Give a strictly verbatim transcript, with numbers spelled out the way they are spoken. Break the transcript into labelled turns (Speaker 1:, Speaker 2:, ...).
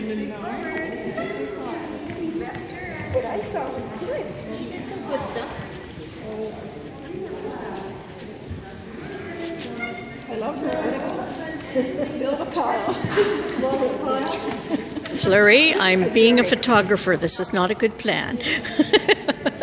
Speaker 1: What I saw was good.
Speaker 2: She did some good stuff.
Speaker 1: I love her. Build a pile. Build a pile.
Speaker 2: Flurry, I'm being a photographer. This is not a good plan.